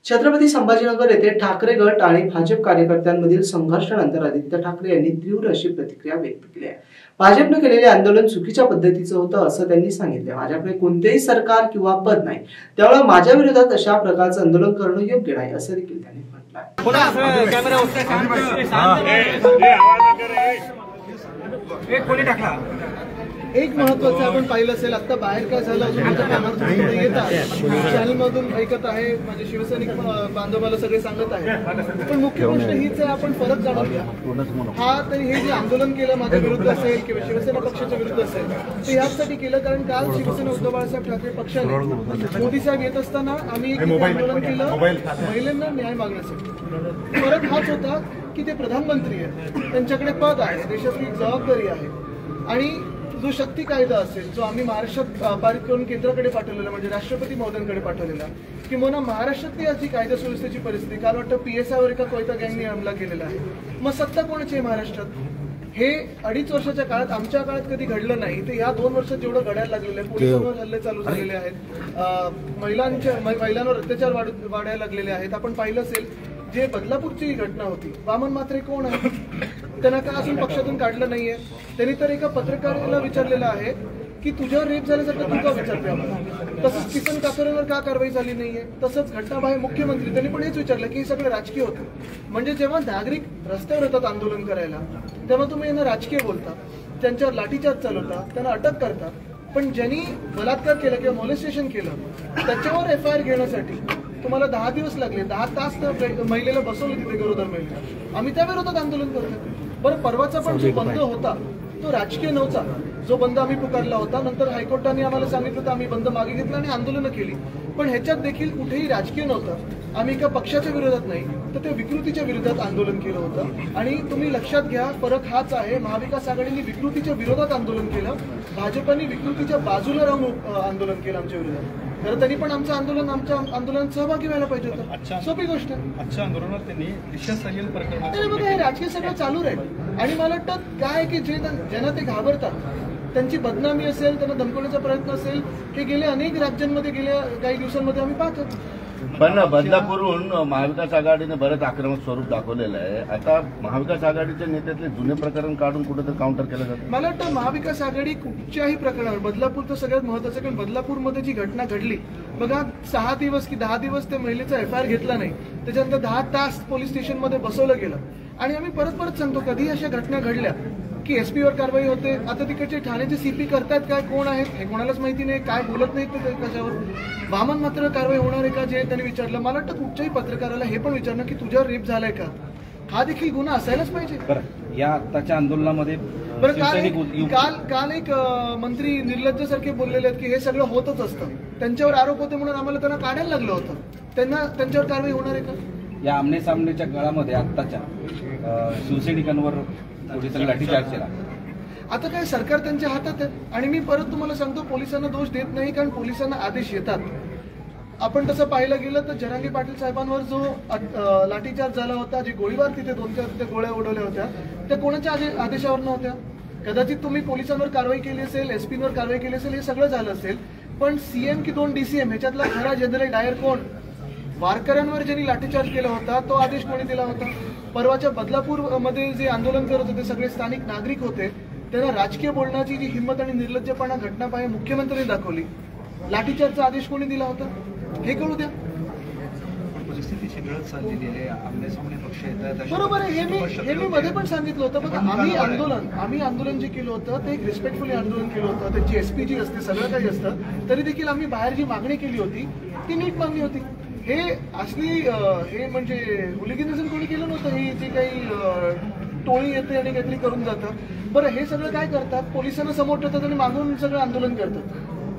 छत्रपती संभाजीनगर येथे ठाकरे गट आणि भाजप कार्यकर्त्यांमधील संघर्षानंतर आदित्य ठाकरे यांनी तीव्र अशी प्रतिक्रिया व्यक्त केली आहे। भाजपने केलेले आंदोलन चुकीच्या पद्धतीचं होतं असं त्यांनी सांगितलं। माझ्याकडे कोणतेही सरकार किंवा पद नाही, त्यामुळे माझ्या विरोधात अशा प्रकारचं आंदोलन करणं योग्य नाही असं देखील त्यांनी म्हटलं आहे। एक महत्त्वाचं आपण पाहिलं असेल, आता बाहेर काय झालं अजून माझ्या कानावर येतात, चॅनलमधून ऐकत आहे, माझे शिवसैनिक बांधवाला सगळे सांगत आहे। पण मुख्य गोष्ट हीच आहे, आपण फरक जाणून घ्या। हा तरी हे जे आंदोलन केलं माझ्या विरुद्ध असेल किंवा शिवसेना पक्षाच्या विरुद्ध असेल, ते याचसाठी केलं कारण काल शिवसेना उद्धव बाळासाहेब ठाकरे पक्षाने मोदी साहेब येत असताना आम्ही एक आंदोलन केलं महिलांना न्याय मागण्यासाठी। फरक हाच होता की ते प्रधानमंत्री आहेत, त्यांच्याकडे पद आहे, देशाची जबाबदारी आहे, आणि जो शक्ती कायदा असेल जो आम्ही महाराष्ट्रात पारित करून केंद्राकडे पाठवलेला, म्हणजे राष्ट्रपती महोदयांकडे पाठवलेला, किंवा महाराष्ट्रातली आज जी कायदा सुव्यवस्थेची परिस्थिती, काल वाटतं PSI वर एका कोयता गँगने हमला केलेला आहे। मग सत्ता कोणाची आहे महाराष्ट्रात? हे 2.5 वर्षाच्या काळात, आमच्या काळात कधी घडलं नाही, ते या 2 वर्षात जेवढं घडायला लागलेलं आहे, पोलिसांवर हल्ले चालू झालेले आहेत, महिलांवर अत्याचार वाढायला लागलेले आहेत। आपण पाहिलं असेल जे बदलापूरची घटना होती, वामन म्हात्रे कोण आहे? त्यांना का अजून पक्षातून काढलं नाहीये? त्यांनी तर एका पत्रकाराला विचारलेलं आहे की तुझ्यावर रेप झाल्यासारखं तू का विचारते आम्हाला? तसंच किसन कातोरेवर का कारवाई झाली नाहीये? तसंच घटनाबाह्य मुख्यमंत्री त्यांनी पण हेच विचारलं की हे सगळं राजकीय होतं। म्हणजे जेव्हा नागरिक रस्त्यावर येतात आंदोलन करायला, तेव्हा तुम्ही यांना राजकीय बोलता, त्यांच्यावर लाठीचार्ज चालवता, त्यांना अटक करता, पण ज्यांनी बलात्कार केला किंवा मोलेस्टेशन केलं त्याच्यावर FIR घेण्यासाठी तुम्हाला 10 दिवस लागले, 10 तास तर महिलेला बसवलं तिथे, गरोदर महिलेला। आम्ही त्या विरोधात आंदोलन करतो। बरं, परवाचा पण जो बंद होता तो राजकीय नव्हता, जो बंद आम्ही पुकारला होता। नंतर हायकोर्टाने आम्हाला सांगितलं तर आम्ही बंद मागे घेतला आणि आंदोलनं केली, पण ह्याच्यात देखील कुठेही राजकीय नव्हतं। आम्ही एका पक्षाच्या विरोधात नाही तर ते विकृतीच्या विरोधात आंदोलन केलं होतं। आणि तुम्ही लक्षात घ्या, फरक हाच आहे, महाविकास आघाडीने विकृतीच्या विरोधात आंदोलन केलं, भाजपने विकृतीच्या बाजूला राहून आंदोलन केलं आमच्या विरोधात। तर त्यांनी पण आमच्या आंदोलनात सहभागी व्हायला पाहिजे होतं। सोपी गोष्ट आहे। आजच्या आंदोलनात त्यांनी दिशा संयम प्रकरणात बघा, हे राजकीय सगळं चालू राहील। आणि मला वाटतं काय की ज्यांना ते घाबरतात, त्यांची बदनामी असेल, त्यांना धमकवण्याचा प्रयत्न असेल, हे गेल्या अनेक राज्यांमध्ये गेल्या काही दिवसांमध्ये आम्ही पाहतो। पण बदलापूरहून महाविकास आघाडीने बरेच आक्रमक स्वरूप दाखवलेलं आहे। आता महाविकास आघाडीच्या नेत्यातले जुने प्रकरण काढून कुठेतरी काउंटर केलं जातं। मला वाटतं महाविकास आघाडी कुठच्याही प्रकरणावर, बदलापूर तर सगळ्यात महत्वाचं, कारण बदलापूरमध्ये जी घटना घडली बघा, 6 दिवस की 10 दिवस त्या महिलेचा FIR घेतला नाही, त्याच्यानंतर 10 तास पोलीस स्टेशनमध्ये बसवलं गेलं। आणि आम्ही परत सांगतो, कधी अशा घटना घडल्या की SP वर कारवाई होते, आता तिकडचे ठाण्याचे CP करतायत काय, कोण आहेत हे कोणालाच माहिती नाही, काय बोलत नाहीत ते कशावर। वामन मात्र कारवाई होणार आहे का, जे त्यांनी विचारलं। मला वाटतं कुठच्याही पत्रकाराला हे पण विचारणं की तुझ्यावर रेप झालाय का, हा देखील गुन्हा असायलाच पाहिजे। या आताच्या आंदोलनामध्ये बरं, काल एक मंत्री निर्लज्जसारखे बोललेले आहेत की हे सगळं होतच असतं, त्यांच्यावर आरोप होते म्हणून आम्हाला त्यांना काढायला लागलं होतं, त्यांच्यावर कारवाई होणार आहे का? या आमने सामनेच्या काळामध्ये आत्ताच्या शिवसैनिकांवर पोलिसांनी लाठीचार्ज केला। आता काय, सरकार त्यांच्या हातात आहे। आणि मी परत तुम्हाला सांगतो, पोलिसांना दोष देत नाही, कारण पोलिसांना आदेश येतात। आपण तसं पाहायला गेलं तर जरांगे पाटील साहेबांवर जो लाठीचार्ज झाला होता, जी गोळीबार तिथे 2-4 गोळ्या उडवल्या होत्या, त्या कोणाच्या आदेशावर नव्हत्या? कदाचित तुम्ही पोलिसांवर कारवाई केली असेल, SP वर कारवाई केली असेल, हे सगळं झालं असेल, पण CM की 2 DCM ह्याच्यातला खरा जनरल डायर कोण? वारकऱ्यांवर ज्यांनी लाठीचार्ज केला होता तो आदेश कोणी दिला होता? परवाच्या बदलापूरमध्ये जे आंदोलन करत होते सगळे स्थानिक नागरिक होते, त्यांना राजकीय बोलण्याची जी हिंमत आणि निर्लज्जपणा घटनाबाह्य मुख्यमंत्र्यांनी दाखवली, लाठीचार्जचा आदेश कोणी दिला होता हे कळू द्या। परिस्थितीची गळत चाललेली आहे, आमने सामने पक्ष येतात, बरोबर आहे। हे मी मध्ये पण सांगितलं होतं, बघा, आम्ही आंदोलन जे केलं होतं ते एक रिस्पेक्टफुली आंदोलन केलं होतं, त्यांची SP जी असते, सगळं काही असतं, तरी देखील आम्ही बाहेर जी मागणी केली होती ती नीट मागणी होती। हे असली हे म्हणजे हुलिगनिझम कोणी केलं नव्हतं। ही जी काही टोळी येते आणि काहीतरी करून जातं। बरं, हे सगळं काय करतात, पोलिसांना समोर ठेवतात आणि मागून सगळं आंदोलन करतात,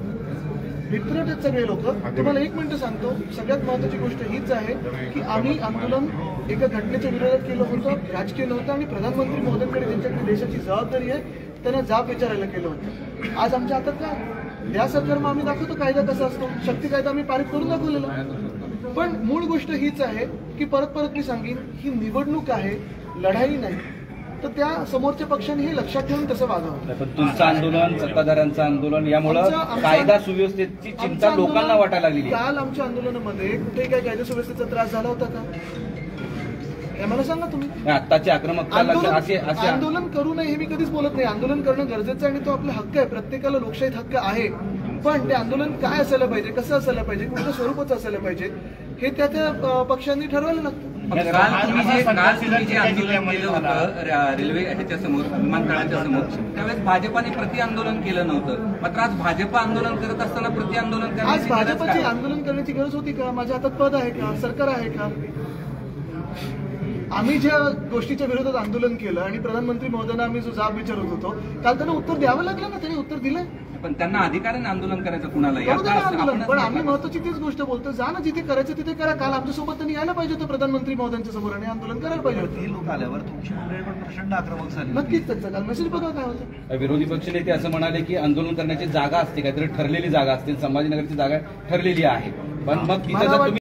मित्र आहेत सगळे लोक। तुम्हाला 1 मिनिट सांगतो, सगळ्यात महत्वाची गोष्ट हीच आहे की आम्ही आंदोलन एका घटनेच्या विरोधात केलं होतं, राजकीय नव्हतं, आणि प्रधानमंत्री महोदयांकडे ज्यांच्याकडे देशाची जबाबदारी आहे त्यांना जाब विचारायला केलं होतं। आज आमच्या हातात काय, या सरकार मग आम्ही दाखवतो कायदा कसा असतो, शक्ती कायदा आम्ही पारित करून दाखवलेला। पण मूळ गोष्ट हीच आहे की परत मी सांगेन, ही निवडणूक आहे, लढाई नाही। तर त्या समोरच्या पक्षाने हे लक्षात ठेवून तसं वागावं. पण तुमचं आंदोलन, सत्ताधाऱ्यांचं आंदोलन यामुळं कायदा सुव्यवस्थेची चिंता लोकांना वाटायला लागलेली आहे. काल आमच्या आंदोलनामध्ये कुठेही काही कायदा सुव्यवस्थेचा त्रास झाला होता का? हे मला सांगा तुम्ही. आत्ताची आक्रमकता आंदोलन करू नये हे मी कधीच बोलत नाही. आंदोलन करणं गरजेचं आहे आणि तो आपला हक्क आहे. प्रत्येकाला लोकशाहीत हक्क आहे. पण ते आंदोलन काय असायला पाहिजे, कसं असायला पाहिजे, कुठल्या स्वरूपाचं असायला पाहिजे हे त्या त्या पक्षांनी ठरवायला लागतं. काल तुम्ही जे आंदोलन केलं होतं रेल्वे ह्याच्या समोर, विमानतळाच्या समोर, त्यावेळेस भाजपाने प्रति आंदोलन केलं नव्हतं. मात्र आज भाजप आंदोलन करत असताना प्रति आंदोलन आज करण्याची गरज भाजपची काय? आंदोलन करण्याची गरज होती का? माझ्या हातात पद आहे का? सरकार आहे का? आम्ही ज्या गोष्टीच्या विरोधात आंदोलन केलं आणि प्रधानमंत्री महोदयांना आम्ही जो जाब विचारत होतो, काल त्यांना उत्तर द्यावं लागलं ना. त्यांनी उत्तर दिलंय. पण त्यांना अधिकाराने आंदोलन करायचं कुणालाही. करू दे ना आंदोलन. पण आम्ही महत्वाची तीच गोष्ट बोलतो, जा ना जिथे करायचं तिथे करा. काल आमच्यासोबत त्यांनी यायला पाहिजे होतं प्रधानमंत्री महोदयांच्या समोर आणि आंदोलन करायला पाहिजे होतं. लोक आल्यावर तुमची मंडळी पण प्रचंड आक्रमक झाली. नक्कीच त्यांचा काल मेसेज बघा काय होतं. विरोधी पक्षनेते असं म्हणाले की आंदोलन करण्याची जागा असते, काहीतरी ठरलेली जागा असते. संभाजीनगरची जागा ठरलेली आहे. पण मग तिथं जर तुम्ही